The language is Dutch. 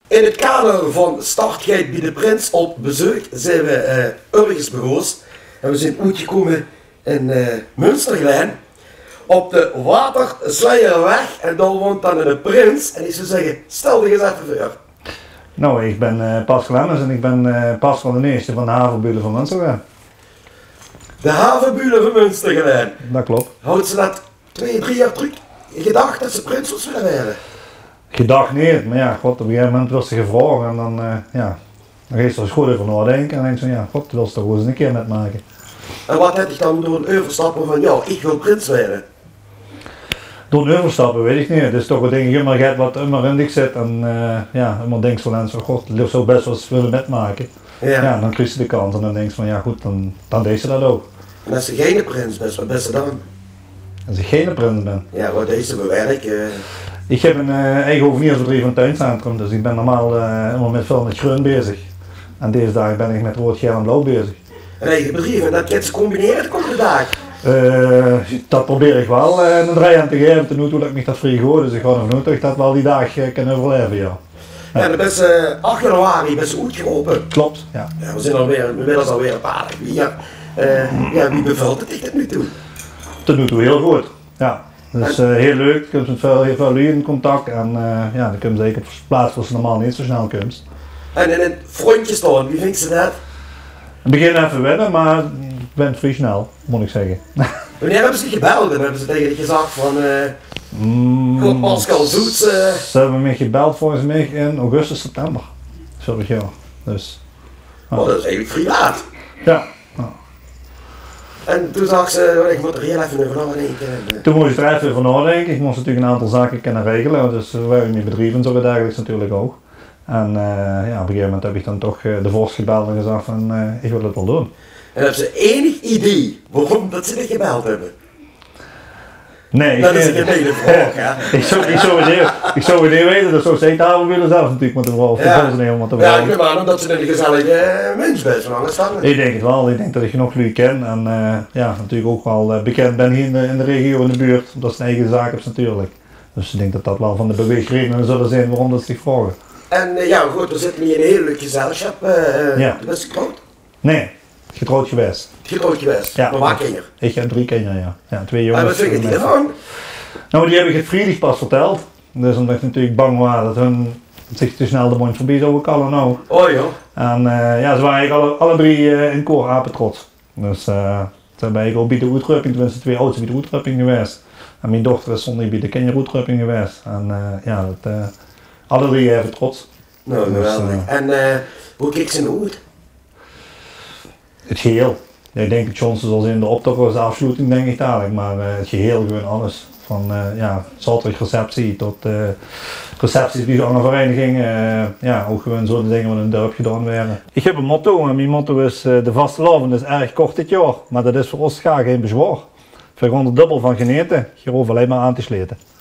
In het kader van Startgeit bij de Prins op bezoek zijn we ergens begost. En we zijn uitgekomen in Münsterglein. Op de Watersleierweg. En daar woont dan een prins. En ik zou zeggen, stel je eens even voor. Nou, ik ben Pascal Emmers en ik ben Pascal de Eerste van de havenburen van Münsterglein. De havenburen van Münsterglein. Dat klopt. Houdt ze dat 2-3 jaar terug gedacht dat ze prins was willen werden? Gedacht niet, maar ja, god, op een gegeven moment was ze gevraagd en dan, ja, dan geeft ze er eens goed over nadenken en dan denk je van, ja, god, wil ze toch eens een keer metmaken. En wat heb ik dan door een overstappen van, ja, ik wil prins worden? Door een overstappen weet ik niet, het is toch een ding maar gaat wat immer in dich zit en ja, immer denkt van mensen, god, het zou best wel eens willen metmaken. Ja. Ja, dan krijg je de kans en dan denk je van, ja goed, dan deed ze dat ook. En als ze geen prins bent, wat best dan? Als ik geen prins ben. Ja, wat deed ze bewerk? Ik heb een eigen hoveniersbedrijf van tuincentrum, dus ik ben normaal helemaal met veel met groen bezig. En deze dagen ben ik met rood, geel en blauw bezig. Een eigen bedrijf, en dat kan ze combineren de komende dagen? Dat probeer ik wel een draai aan te geven, tot nu toe dat ik me dat vrij goed, dus ik ga ervan uit dat ik dat wel die dag kan overleven, ja. Ja, en dan is 8 januari best goed gelopen. Klopt, ja. Ja, we zijn inmiddels alweer een paar dagen. Ja, wie bevalt het tot nu toe? Tot nu toe heel goed, ja. Dus heel leuk, je kunt met heel veel lui in contact en ja, dan kun je zeker op plaats waar ze normaal niet zo snel kunt. En in het frontje staan, wie vindt ze dat? Het begin even wennen, maar ik ben vrij snel, moet ik zeggen. Wanneer hebben ze gebeld en hebben ze tegen je gezegd van God, Pascal Zoet? Ze hebben me gebeld volgens mij in augustus, september, vorig jaar. Dus, dat is eigenlijk vrij laat. Ja. En toen zag ze, ik moet er heel even over nadenken. Toen moest ik er even over nadenken. Ik moest natuurlijk een aantal zaken kunnen regelen, dus we waren niet bedrijven zo dagelijks natuurlijk ook. En ja, op een gegeven moment heb ik dan toch de vorst gebeld en gezegd van ik wil het wel doen. En heb ze enig idee waarom dat ze dit gebeld hebben? Nee, dat is een gemene vraag, ja. ik zou het niet weten, dat zou ze het avond willen zelf natuurlijk moeten vragen. Ja, ik neem aan omdat ze een gezellige mens bent van anders dan. Ik denk het wel, ik denk dat ik genoeg lui ken en ja, natuurlijk ook wel bekend ben hier in de regio, in de buurt, omdat ze een eigen zaak hebben natuurlijk. Dus ik denk dat dat wel van de beweegredenen zullen zijn waarom dat ze zich vragen. En ja goed, we zitten hier in een heel leuk gezelschap. Ja. Dat is getrouwd? Nee, getrouwd geweest. Getrouwd geweest? Ja. Maar waar kinderen? Ik heb 3 kinderen, ja. 2 jongens. En wat vind je die ervan? Nou, die heb ik het vrijdag pas verteld. Dus omdat ik natuurlijk bang was dat hun zich te snel de mond voorbij zouden kallen nou. Oh joh. En ja, ze waren eigenlijk alle 3 in koor apetrots. Dus ze hebben eigenlijk al bij de uitrupping, tenminste 2 oudste bij de uitrupping geweest. En mijn dochter is zondag bij de kinderuitrupping geweest. En ja, alle 3 even trots. Nou, geweldig. Dus, en hoe kijkt ze nou uit? Het geheel. Ja, ik denk het Johnson zoals in de optocht was de afsluiting denk ik dadelijk, maar het geheel gewoon alles. Van ja, zaterdag receptie tot recepties bij zo'n vereniging, ja, ook gewoon zo de dingen wat in het dorp gedaan werden. Ik heb een motto en mijn motto is de vastelavond is erg kort dit jaar, maar dat is voor ons graag geen bezwaar. We gaan er dubbel van genieten, je hoeft alleen maar aan te sleten.